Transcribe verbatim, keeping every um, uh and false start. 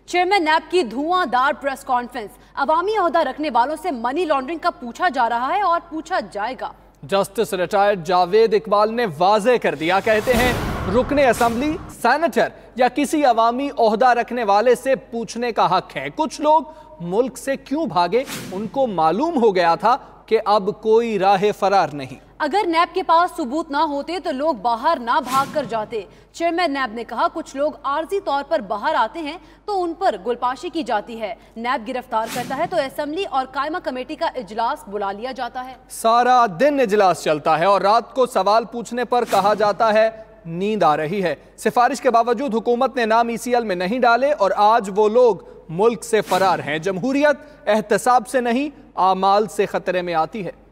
Chairman नैब की धुआंधार press conference. अवामी ओहदा रखने वालों से मनी लॉन्ड्रिंग का पूछा जा रहा है और पूछा जाएगा। जस्टिस रिटायर्ड जावेद इकबाल ने वाजे कर दिया, कहते हैं रुकने असेंबली, सेनेटर या किसी अवामी ओहदा रखने वाले से पूछने का हक है। कुछ लोग मुल्क से क्यों भागे, उनको मालूम हो गया था कि अब कोई राह फरार नहीं। अगर नैब के पास सबूत ना होते तो लोग बाहर ना भाग कर जाते। चेयरमैन नैब ने कहा कुछ लोग आर्जी तौर पर बाहर आते हैं तो उन पर गुलपाशी की जाती है। नैब गिरफ्तार करता है तो असेंबली और कायमा कमेटी का इजलास बुला लिया जाता है। सारा दिन इजलास चलता है और रात को सवाल पूछने पर कहा जाता है नींद आ रही है। सिफारिश के बावजूद हुकूमत ने नाम ई सी एल में नहीं डाले और आज वो लोग मुल्क से फरार हैं। जमहूरियत एहतसाब से नहीं, आमाल से खतरे में आती है।